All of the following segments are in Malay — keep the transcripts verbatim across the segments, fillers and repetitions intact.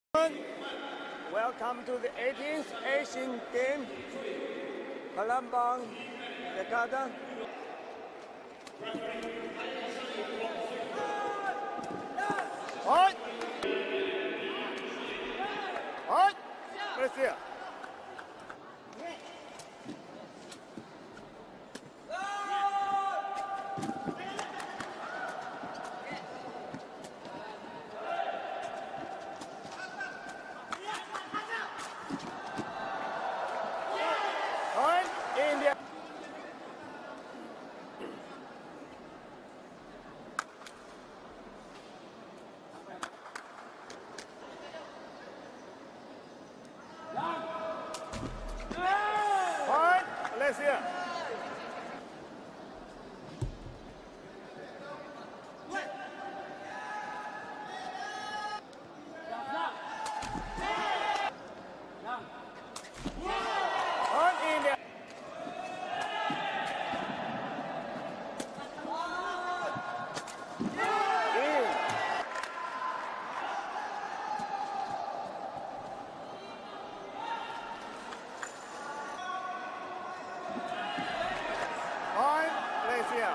Welcome to the eighteenth Asian Games, Palembang, Jakarta. Hot! Hot! Malaysia. India. Point, Malaysia. Point, India. Point, Malaysia.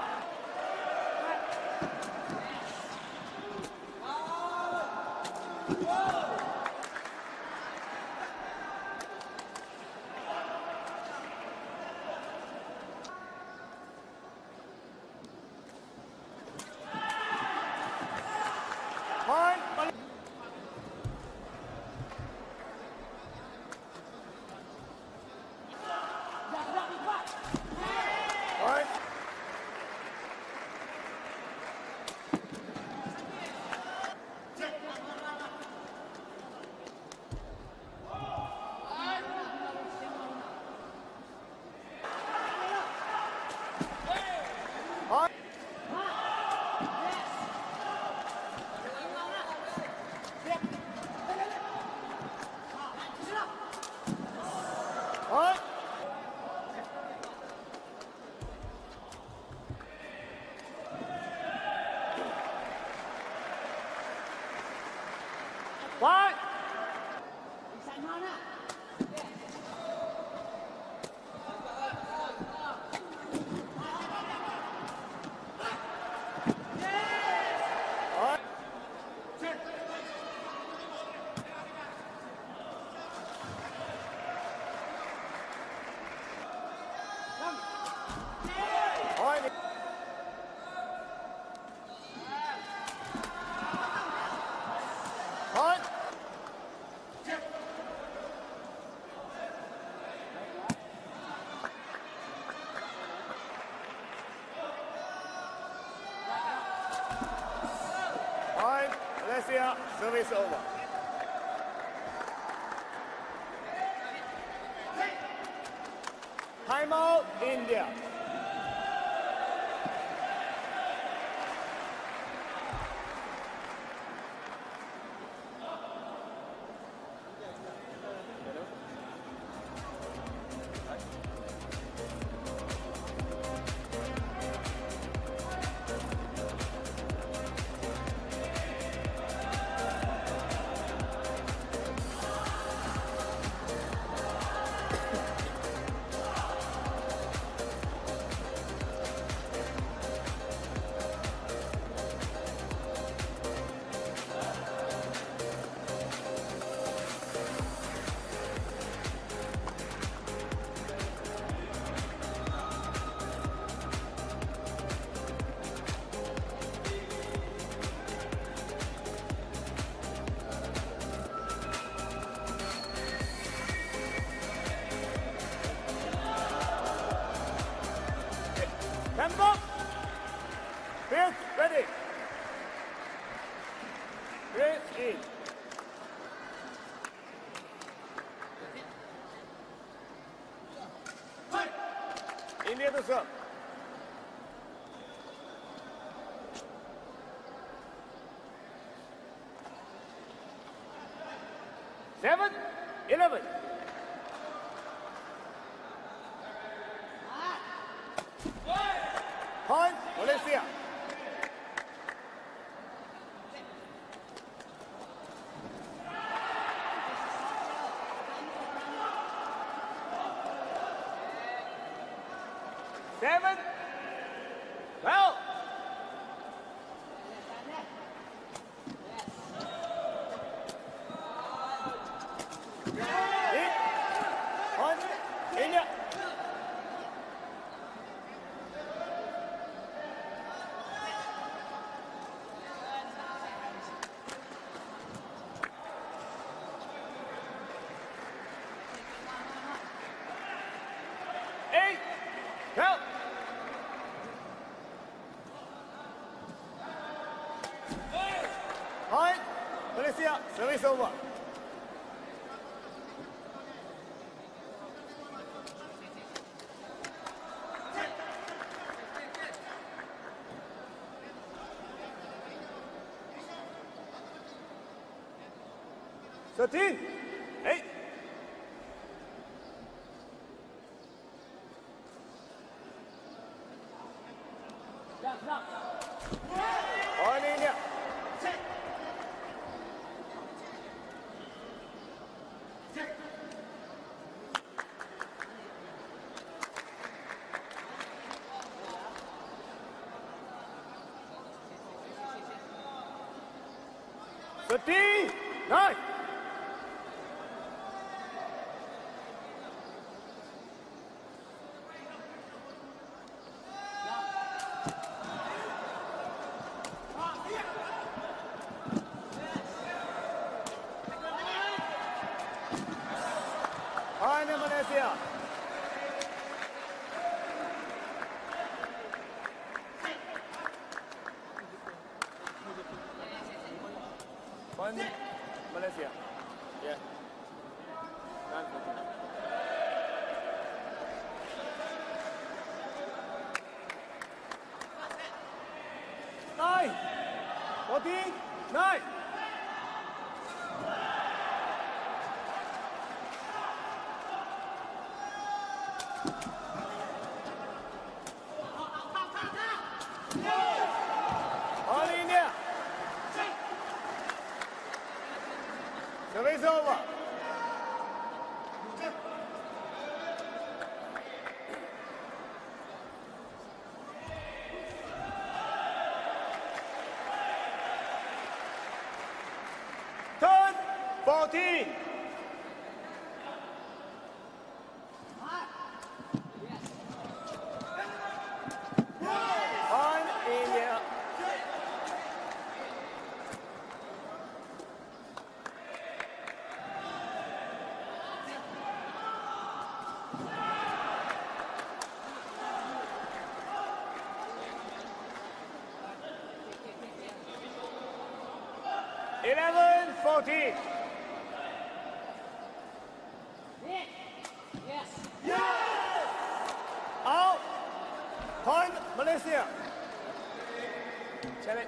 Point, Mal- Point. Point. Point. Point. Point. Point. Point. Point, Malaysia, service over. Timeout, India. Tempo. Field ready. Race in. India to serve. Seven, eleven. Point, Malaysia. seven, twelve. Eight, point, India. Eight, twelve. Point, Malaysia, service over. Thirteen, eight. Point India. Thirteen, nine. Point Malaysia. Point Malaysia. Yeah. Nine, fourteen. Nine, fourteen, nine. All India. Service over. Turn fourteen. Point India. Eleven, fourteen. Yes. Out. Point Malaysia. Challenge.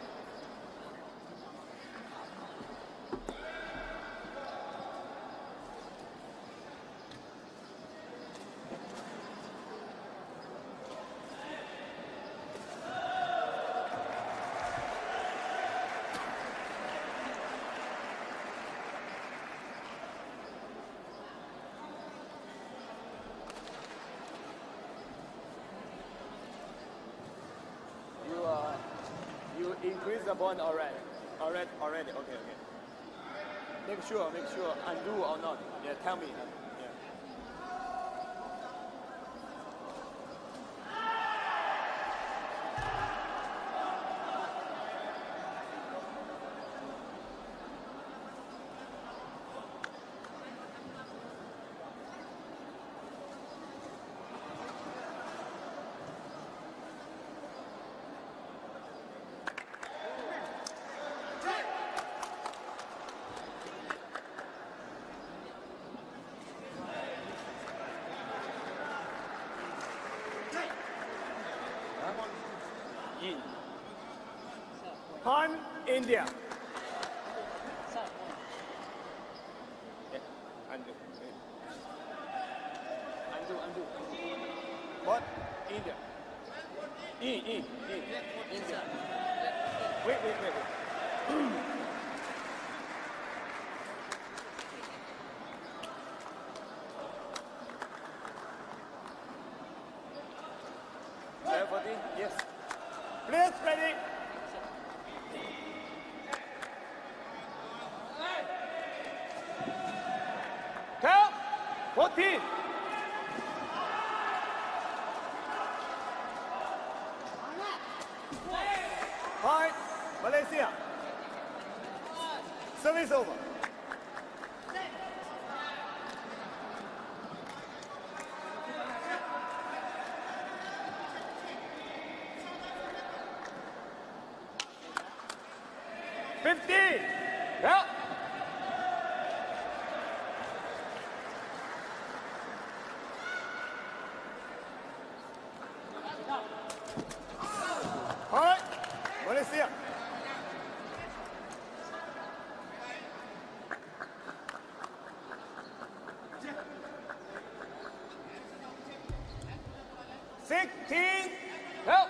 You uh, you increase the point already. Already, already. Okay, okay. Make sure, make sure, undo or not. Yeah, tell me. Yeah. In. Point India. Yeah, undo. Undo, undo. What? India. In, in, in. India. Wait, wait, wait, wait. Yes. Players ready. Count. fourteen. Point. Malaysia. Service over. fifteen. Help. All right. Malaysia. sixteen. Help.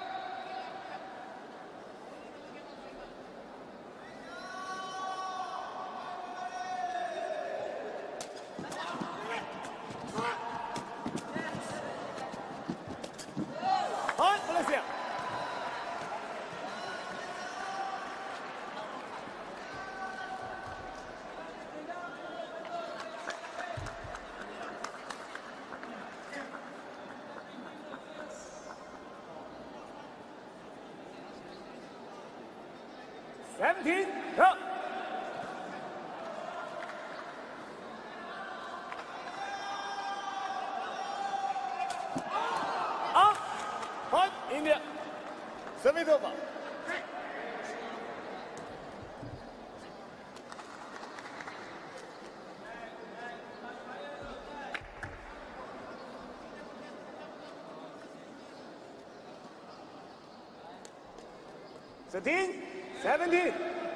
Point Malaysia. seventeen. Go. Up. Point India. Service over. thirteen. seventeen.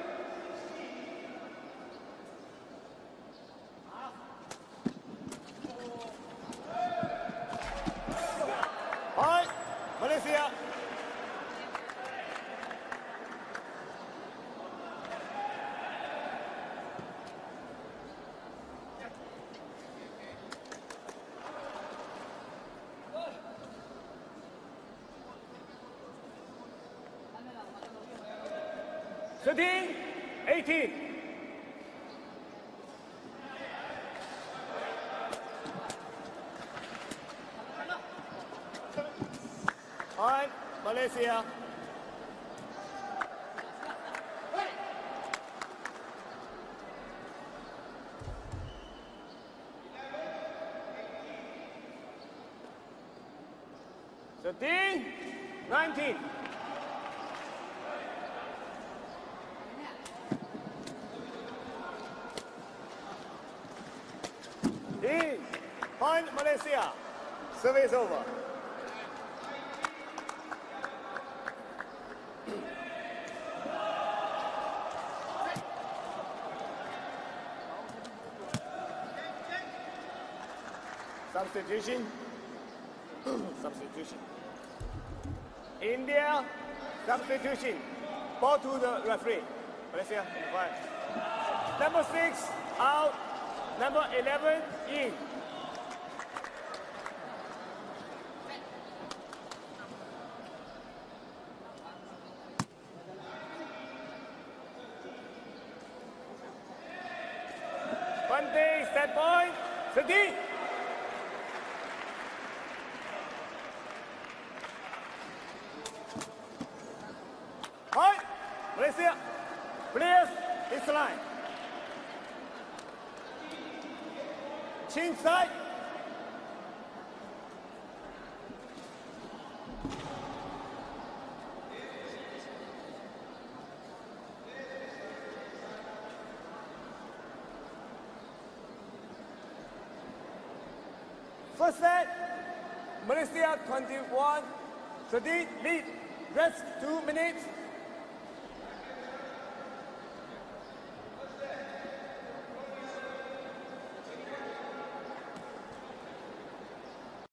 Point Malaysia. thirteen. eighteen. Point Malaysia. thirteen. nineteen. Point Malaysia. Service over. Substitution. Substitution. India. Substitution. Ball to the referee. Malaysia. Number six out. Number eleven in. Bunting, set point, thirteen. Point, Malaysia, players, it's line. Chin side. First set, Malaysia twenty-one, thirty lead, rest two minutes.